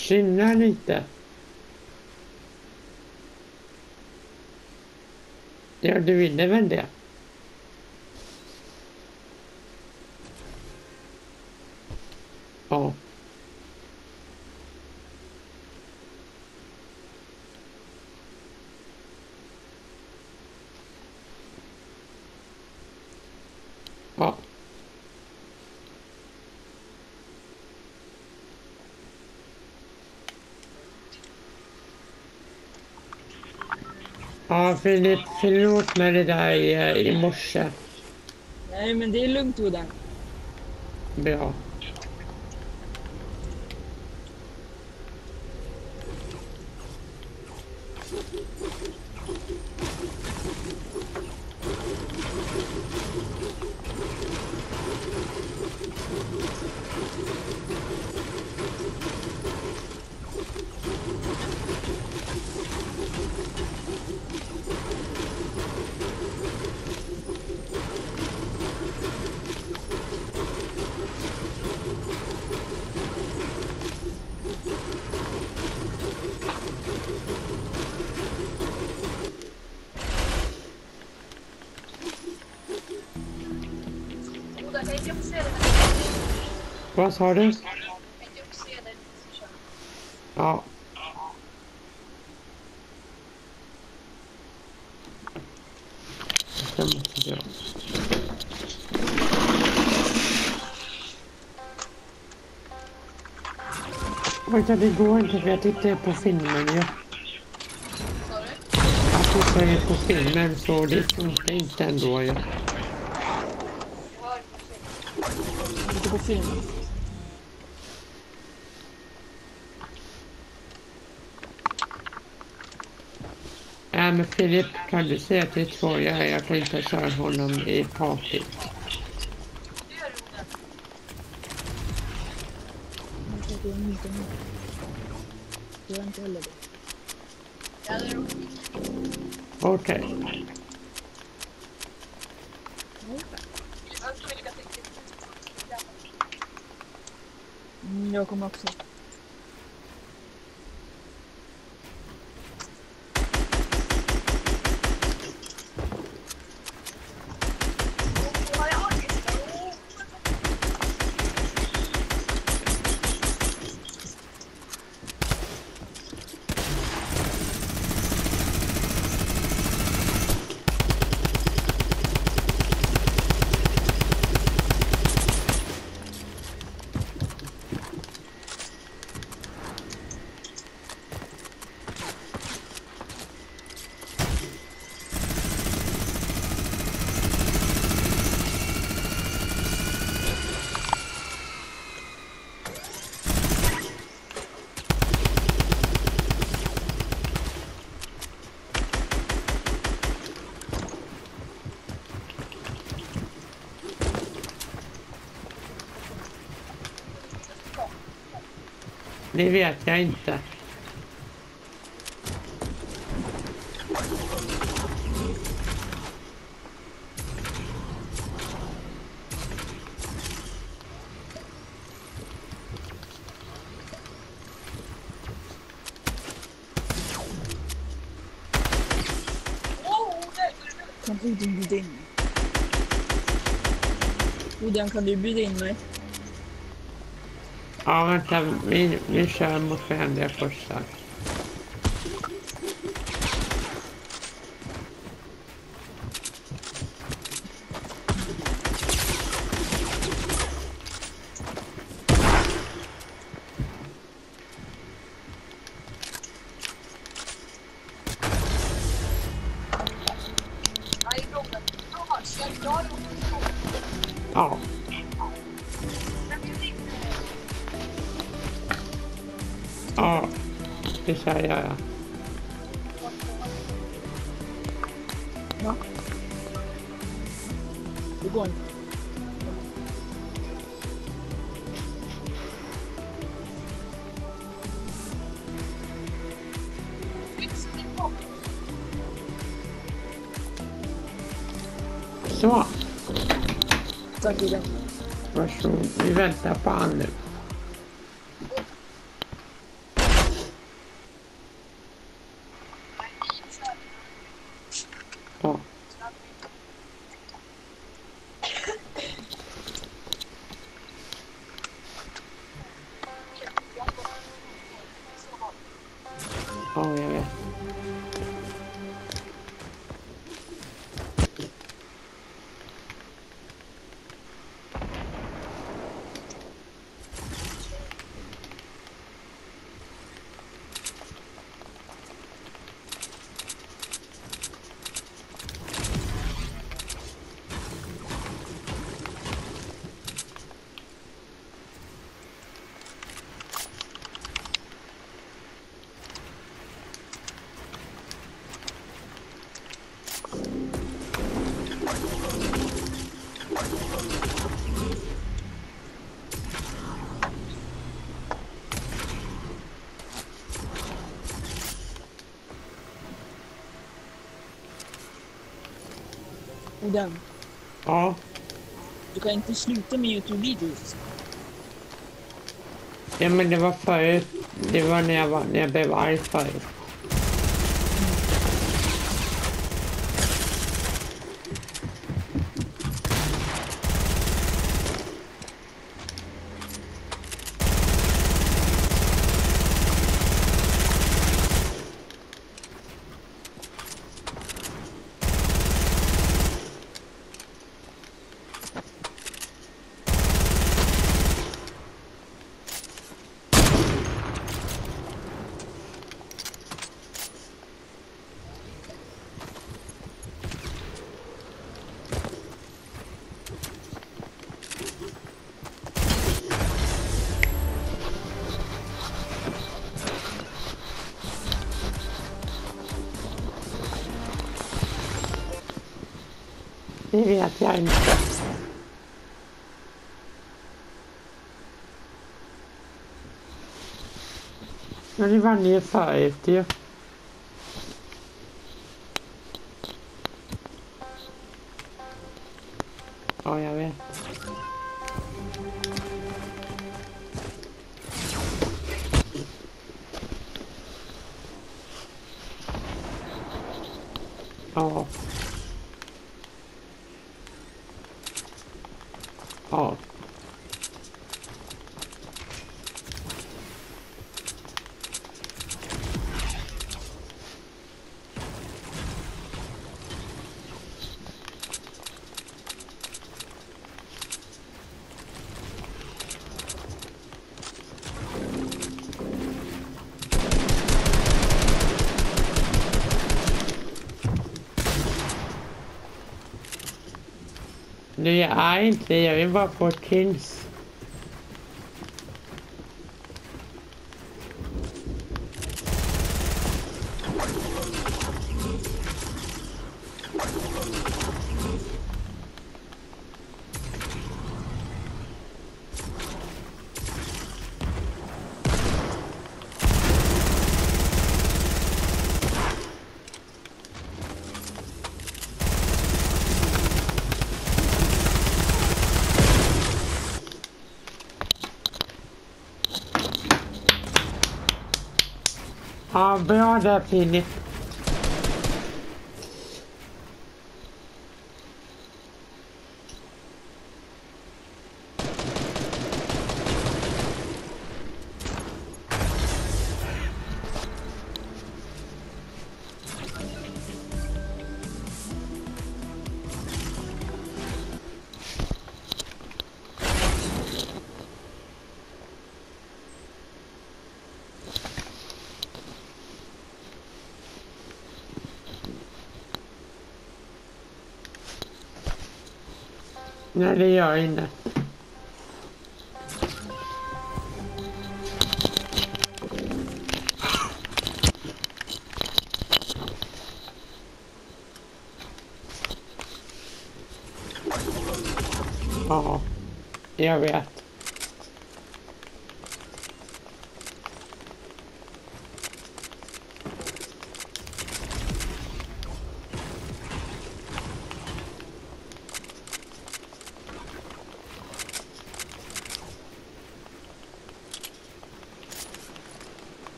Skynda lite. Ja, du ville väl det? Ja. Ja. Ja, Filip, förlåt med det där i morse. Nej, men det är lugnt, Oda. Bra. Oda, kan inte se den? Vad sa du? Kan inte se den? Ja. Det måste jag. Oj, det går inte för jag tittar på filmen. Jag tittar på filmen så det funkar inte ändå. Inte på film. Ja, men Filip, kan du säga till Troja? Jag kan inte köra honom i party. Jag gör inte heller det. Okej. Jag kommer också. Det vet jag inte. Kan Odin bjuda in mig? Odin, kan du bjuda in mig? Ja, vänta. Vi kör mot varandra först. Ja. Ja, det säger jag. Va? Det går inte. Så, Tack, Odin. varsågod. Vi väntar på han nu. Och den. Ja. Du kan inte sluta med YouTube-videos. Ja, men det var förut. Det var när jag blev arg förut. Det vet jag inte. Men det var ni förut ju. Ja, jag vet. Ja. Ja. Det är inte, jag vill bara få Kings. Ja, bra där Filip. Nej, det gör jag inte. Ja, jag vet.